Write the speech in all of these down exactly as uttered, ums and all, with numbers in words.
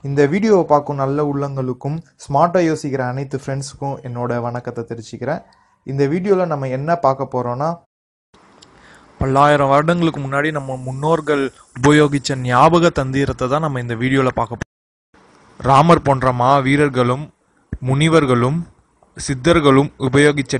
இந்த வீடியோவை பார்க்கும் நல்ல உள்ளங்களுக்கும் ஸ்மார்ட்டாக யோசிக்கிற அனைத்து ஃப்ரெண்ட்ஸுக்கும் என்னோட வணக்கத்தை தெரிவிச்சுக்கிறேன். இந்த வீடியோவில் நம்ம என்ன பார்க்க போகிறோன்னா, பல்லாயிரம் வருடங்களுக்கு முன்னாடி நம்ம முன்னோர்கள் உபயோகித்த ஞாபக தந்திரத்தை தான் நம்ம இந்த வீடியோவில் பார்க்க போகிறோம். ராமர் போன்ற மா வீரர்களும் முனிவர்களும் சித்தர்களும் உபயோகித்த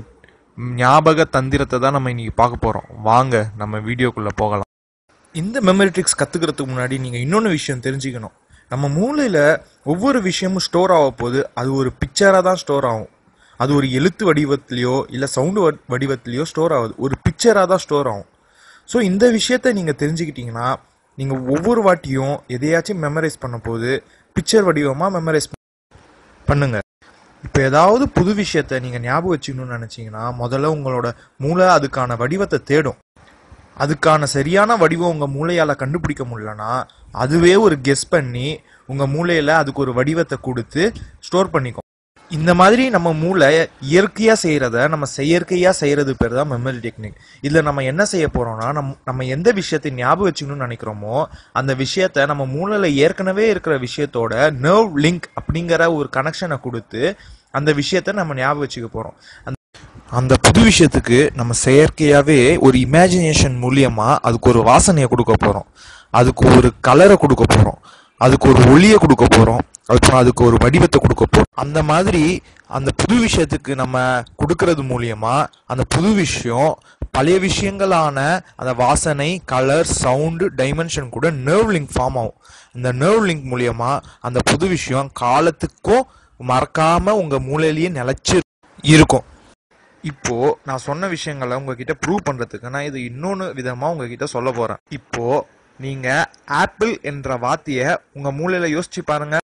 ஞாபக தந்திரத்தை தான் நம்ம இன்னைக்கு பார்க்க போகிறோம். வாங்க நம்ம வீடியோக்குள்ளே போகலாம். இந்த மெமரி ட்ரிக்ஸ் கற்றுக்கிறதுக்கு முன்னாடி நீங்கள் இன்னொன்று விஷயம் தெரிஞ்சுக்கணும். நம்ம மூளையில் ஒவ்வொரு விஷயமும் ஸ்டோர் ஆக போது அது ஒரு பிக்சராக தான் ஸ்டோர் ஆகும். அது ஒரு எழுத்து வடிவத்திலையோ இல்லை சவுண்டு வடிவத்திலையோ ஸ்டோர் ஆகுது, ஒரு பிக்சராக தான் ஸ்டோர் ஆகும். ஸோ இந்த விஷயத்தை நீங்கள் தெரிஞ்சுக்கிட்டீங்கன்னா நீங்கள் ஒவ்வொரு வாட்டியும் எதையாச்சும் மெமரைஸ் பண்ண போது பிக்சர் வடிவமாக மெமரைஸ் பண்ணுங்க. இப்போ ஏதாவது புது விஷயத்தை நீங்கள் ஞாபகம் வச்சுக்கணும்னு நினச்சிங்கன்னா முதல்ல உங்களோட மூளை அதுக்கான வடிவத்தை தேடும். அதுக்கான சரியான வடிவம் உங்கள் மூளையால் கண்டுபிடிக்க முடியலன்னா அதுவே ஒரு கெஸ் பண்ணி உங்கள் மூளையில் அதுக்கு ஒரு வடிவத்தை கொடுத்து ஸ்டோர் பண்ணிக்கும். இந்த மாதிரி நம்ம மூளை இயற்கையாக செய்கிறத நம்ம செயற்கையாக செய்கிறது பேர் தான் மெமரி டெக்னிக். இதில் நம்ம என்ன செய்ய போகிறோம்னா, நம் நம்ம எந்த விஷயத்தை ஞாபகம் வச்சுக்கணும்னு நினைக்கிறோமோ அந்த விஷயத்த நம்ம மூளையில் ஏற்கனவே இருக்கிற விஷயத்தோட நர்வ் லிங்க் அப்படிங்கிற ஒரு கனெக்ஷனை கொடுத்து அந்த விஷயத்த நம்ம ஞாபகம் வச்சுக்க போகிறோம். அந்த அந்த புது விஷயத்துக்கு நம்ம செயற்கையாகவே ஒரு இமேஜினேஷன் மூலியமாக அதுக்கு ஒரு வாசனையை கொடுக்க போகிறோம், அதுக்கு ஒரு கலரை கொடுக்க போகிறோம், அதுக்கு ஒரு ஒளியை கொடுக்க போகிறோம், அப்புறம் அதுக்கு ஒரு வடிவத்தை கொடுக்க போகிறோம். அந்த மாதிரி அந்த புது விஷயத்துக்கு நம்ம கொடுக்கறது மூலியமா அந்த புது விஷயம் பழைய விஷயங்களான அந்த வாசனை, கலர், சவுண்டு, டைமென்ஷன் கூட நர்வ் லிங்க் ஃபார்ம் ஆகும். இந்த நர்வ் லிங்க் மூலியமா அந்த புது விஷயம் காலத்துக்கும் மறக்காம உங்க மூளையிலேயே நிலைச்சு இருக்கும். இப்போ நான் சொன்ன விஷயங்களை உங்ககிட்ட ப்ரூவ் பண்றதுக்கு நான் இது இன்னொன்று விதமா உங்ககிட்ட சொல்ல போறேன். இப்போ நீங்க ஆப்பிள் என்ற வார்த்தையை உங்க மூளையில யோசிச்சு பாருங்க.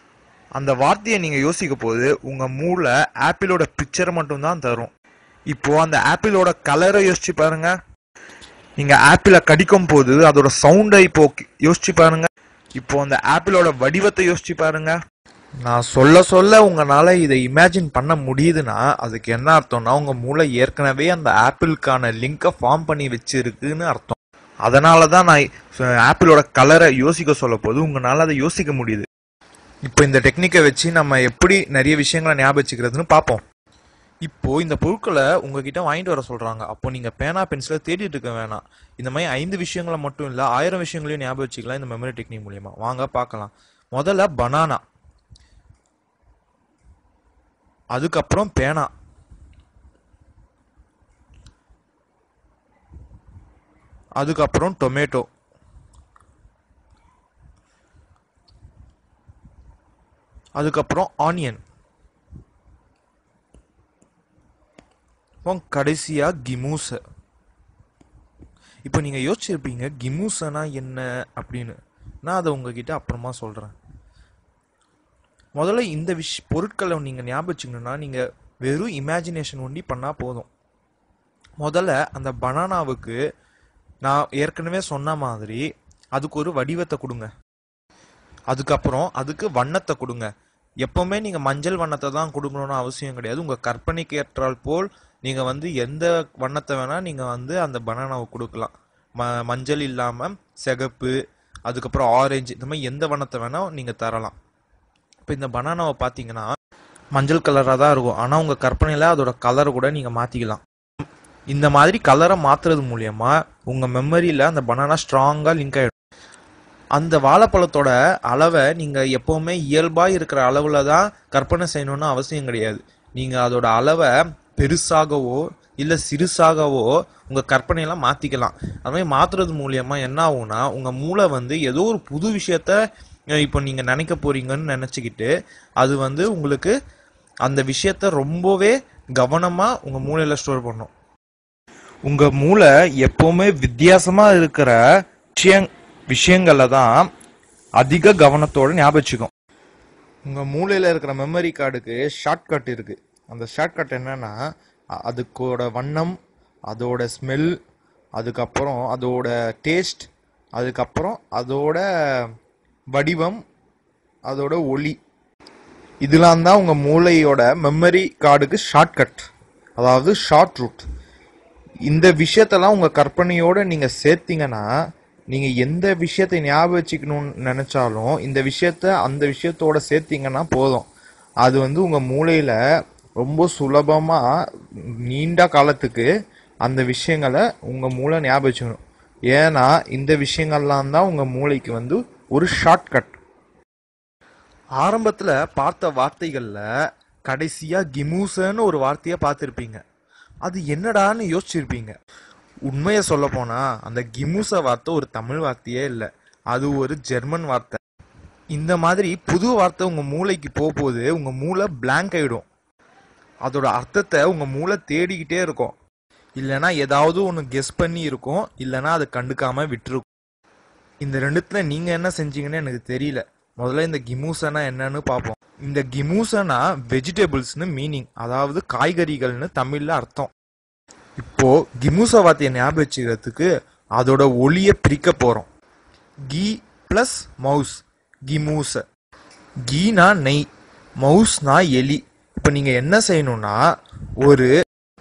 அந்த வார்த்தையை நீங்க யோசிக்க போது உங்க மூளை ஆப்பிளோட பிக்சர் மட்டும் தான் தரும். இப்போ அந்த ஆப்பிளோட கலரை யோசிச்சு பாருங்க. நீங்க ஆப்பிளை கடிக்கும் போது அதோட சவுண்டை இப்போ யோசிச்சு பாருங்க. இப்போ அந்த ஆப்பிளோட வடிவத்தை யோசிச்சு பாருங்க. நான் சொல்ல சொல்ல உங்களால இதை இமேஜின் பண்ண முடியுதுன்னா அதுக்கு என்ன அர்த்தம்னா உங்க மூளை ஏற்கனவே அந்த ஆப்பிளுக்கான லிங்கை ஃபார்ம் பண்ணி வச்சிருக்குன்னு அர்த்தம். அதனால தான் நான் ஆப்பிளோட கலரை யோசிக்க சொல்ல போது உங்களால அதை யோசிக்க முடியுது. இப்போ இந்த டெக்னிக்கை வச்சு நம்ம எப்படி நிறைய விஷயங்களை ஞாபகம் வச்சுக்கிறதுன்னு பார்ப்போம். இப்போ இந்த பொருட்களை உங்ககிட்ட வாங்கிட்டு வர சொல்றாங்க. அப்போ நீங்க பேனா பென்சிலை தேடிட்டு இருக்க வேணாம். இந்த மாதிரி ஐந்து விஷயங்களை மட்டும் இல்லை, ஆயிரம் விஷயங்களையும் ஞாபகம் வச்சுக்கலாம் இந்த மெமரி டெக்னிக் மூலியமா. வாங்க பார்க்கலாம். முதல்ல பனானா, அதுக்கப்புறம் பேனா, அதுக்கப்புறம் டொமேட்டோ, அதுக்கப்புறம் ஆனியன், கடைசியா கிமூச. இப்போ நீங்க யோசிச்சிருப்பீங்க கிமூசனா என்ன அப்படின்னு. நான் அதை உங்ககிட்ட அப்புறமா சொல்றேன். முதல்ல இந்த விஷ பொருட்களை நீங்கள் ஞாபகம் வச்சுக்கணுன்னா நீங்கள் வெறும் இமேஜினேஷன் ஒண்டி பண்ணால் போதும். முதல்ல அந்த பனானாவுக்கு நான் ஏற்கனவே சொன்ன மாதிரி அதுக்கு ஒரு வடிவத்தை கொடுங்க. அதுக்கப்புறம் அதுக்கு வண்ணத்தை கொடுங்க. எப்போவுமே நீங்கள் மஞ்சள் வண்ணத்தை தான் கொடுக்கணும்னு அவசியம் கிடையாது. உங்கள் கற்பனைக்கு ஏற்றால் போல் நீங்கள் வந்து எந்த வண்ணத்தை வேணால் நீங்கள் வந்து அந்த பனானாவை கொடுக்கலாம். ம மஞ்சள் இல்லாமல் சிகப்பு, அதுக்கப்புறம் ஆரஞ்சு, இந்த மாதிரி எந்த வண்ணத்தை வேணால் நீங்கள் தரலாம். இப்போ இந்த பனானாவை பார்த்தீங்கன்னா மஞ்சள் கலராக தான் இருக்கும், ஆனால் உங்கள் கற்பனையில் அதோட கலரை கூட நீங்கள் மாற்றிக்கலாம். இந்த மாதிரி கலரை மாற்றுறது மூலயமா உங்கள் மெமரியில் அந்த பனானா ஸ்ட்ராங்காக லிங்க் ஆகிடும். அந்த வாழைப்பழத்தோட அளவை நீங்கள் எப்போவுமே இயல்பாக இருக்கிற அளவில் தான் கற்பனை செய்யணும்னு அவசியம் கிடையாது. நீங்கள் அதோட அளவை பெருசாகவோ இல்லை சிறுசாகவோ உங்கள் கற்பனையெல்லாம் மாற்றிக்கலாம். அது மாதிரி மாற்றுறது மூலியமாக என்ன ஆகும்னா உங்கள் மூளை வந்து ஏதோ ஒரு புது விஷயத்த இப்போ நீங்கள் நினைக்க போறீங்கன்னு நினச்சிக்கிட்டு அது வந்து உங்களுக்கு அந்த விஷயத்த ரொம்பவே கவனமாக உங்கள் மூளையில் ஸ்டோர் பண்ணும். உங்கள் மூளை எப்போவுமே வித்தியாசமாக இருக்கிற விஷயங் விஷயங்களை தான் அதிக கவனத்தோடு ஞாபகம் வச்சுக்கும். உங்கள் மூளையில் இருக்கிற மெமரி கார்டுக்கு ஷார்ட்கட் இருக்குது. அந்த ஷார்ட்கட் என்னன்னா அதுக்கோட வண்ணம், அதோட ஸ்மெல், அதுக்கப்புறம் அதோட டேஸ்ட், அதுக்கப்புறம் அதோட வடிவம், அதோட ஒளி, இதெல்லாம் தான் உங்கள் மூளையோட மெமரி கார்டுக்கு ஷார்ட்கட், அதாவது ஷார்ட் ரூட். இந்த விஷயத்தெல்லாம் உங்கள் கற்பனையோடு நீங்கள் சேர்த்தீங்கன்னா நீங்கள் எந்த விஷயத்தை ஞாபகம் வச்சுக்கணும்னு நினச்சாலும் இந்த விஷயத்த அந்த விஷயத்தோட சேர்த்திங்கன்னா போதும். அது வந்து உங்கள் மூளையில் ரொம்ப சுலபமாக நீண்ட காலத்துக்கு அந்த விஷயங்களை உங்கள் மூளை ஞாபகம் வச்சுக்கணும். ஏன்னா இந்த விஷயங்கள்லாம் தான் உங்கள் மூளைக்கு வந்து ஒரு ஷார்ட்கட். ஆரம்பத்தில் பார்த்த வார்த்தைகளில் கடைசியாக கிமூசன்னு ஒரு வார்த்தையை பார்த்துருப்பீங்க. அது என்னடான்னு யோசிச்சிருப்பீங்க. உண்மையை சொல்ல போனால் அந்த கிமூச வார்த்தை ஒரு தமிழ் வார்த்தையே இல்லை, அது ஒரு ஜெர்மன் வார்த்தை. இந்த மாதிரி புது வார்த்தை உங்கள் மூளைக்கு போகும்போது உங்கள் மூளை பிளாங்க் ஆகிடும். அதோட அர்த்தத்தை உங்கள் மூளை தேடிக்கிட்டே இருக்கும். இல்லைனா ஏதாவது ஒன்று கெஸ் பண்ணி இருக்கும், இல்லைனா அதை கண்டுக்காமல் விட்டுருக்கும். இந்த ரெண்டுத்துல நீங்கள் என்ன செஞ்சீங்கன்னு எனக்கு தெரியல. முதல்ல இந்த கிமூசனா என்னன்னு பார்ப்போம். இந்த கிமூசனா வெஜிடபிள்ஸ்னு மீனிங், அதாவது காய்கறிகள்னு தமிழில் அர்த்தம். இப்போ கிமூச வார்த்தையை ஞாபகம் வச்சுக்கிறதுக்கு அதோட ஒளியை பிரிக்க போகிறோம். கீ ப்ளஸ் மவுஸ், கிமூச. கீனா நெய், மவுஸ்னா எலி. இப்போ நீங்கள் என்ன செய்யணும்னா ஒரு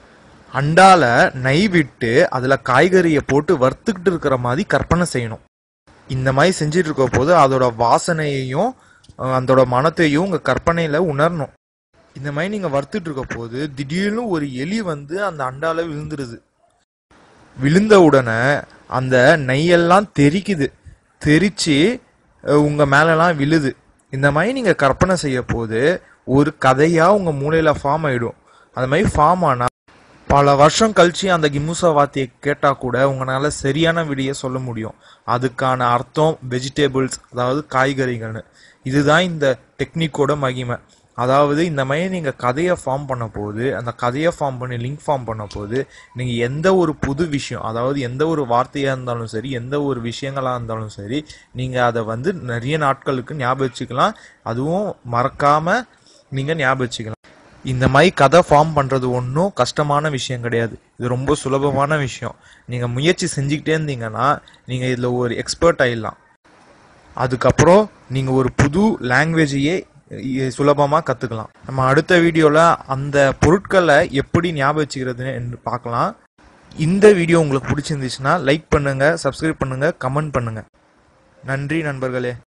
அண்டால நெய் விட்டு அதில் காய்கறியை போட்டு வறுத்துக்கிட்டு இருக்கிற மாதிரி கற்பனை செய்யணும். இந்த மாதிரி செஞ்சுட்டு இருக்க போது அதோட வாசனையையும் அதோட மனத்தையும் உங்கள் கற்பனையில் உணரணும். இந்த மாதிரி நீங்கள் வறுத்துட்டு இருக்க போது திடீர்னு ஒரு எலி வந்து அந்த அண்டால விழுந்துருது. விழுந்த உடனே அந்த நெய்யெல்லாம் தெரிக்குது, தெரிச்சு உங்கள் மேலெல்லாம் விழுது. இந்த மாதிரி நீங்கள் கற்பனை செய்ய போது ஒரு கதையாக உங்கள் மூளையில் ஃபார்ம் ஆகிடும். அந்த மாதிரி ஃபார்ம் ஆனால் பல வருஷம் கழிச்சு அந்த கிமூச வார்த்தையை கேட்டால் கூட உங்களால் சரியான விடையை சொல்ல முடியும். அதுக்கான அர்த்தம் வெஜிடபிள்ஸ், அதாவது காய்கறிகள்னு. இதுதான் இந்த டெக்னிக்கோட மகிமை. அதாவது இந்த மாதிரி நீங்கள் கதையை ஃபார்ம் பண்ண போது, அந்த கதையை ஃபார்ம் பண்ணி லிங்க் ஃபார்ம் பண்ண போது நீங்கள் எந்த ஒரு புது விஷயம், அதாவது எந்த ஒரு வார்த்தையாக இருந்தாலும் சரி, எந்த ஒரு விஷயங்களாக இருந்தாலும் சரி, நீங்கள் அதை வந்து நிறைய நாட்களுக்கு ஞாபகம் வச்சுக்கலாம். அதுவும் மறக்காமல் நீங்கள் ஞாபகம் வச்சுக்கலாம். இந்த மாதிரி கதை ஃபார்ம் பண்ணுறது ஒன்றும் கஷ்டமான விஷயம் கிடையாது. இது ரொம்ப சுலபமான விஷயம். நீங்கள் முயற்சி செஞ்சுக்கிட்டே இருந்தீங்கன்னா நீங்கள் இதில் ஒரு எக்ஸ்பர்ட் ஆகிடலாம். அதுக்கப்புறம் நீங்கள் ஒரு புது லாங்குவேஜையே சுலபமாக கற்றுக்கலாம். நம்ம அடுத்த வீடியோவில் அந்த பொருட்களை எப்படி ஞாபகம் வச்சுக்கிறதுன்னு பார்க்கலாம். இந்த வீடியோ உங்களுக்கு பிடிச்சிருந்துச்சுன்னா லைக் பண்ணுங்கள், சப்ஸ்கிரைப் பண்ணுங்கள், கமெண்ட் பண்ணுங்கள். நன்றி நண்பர்களே.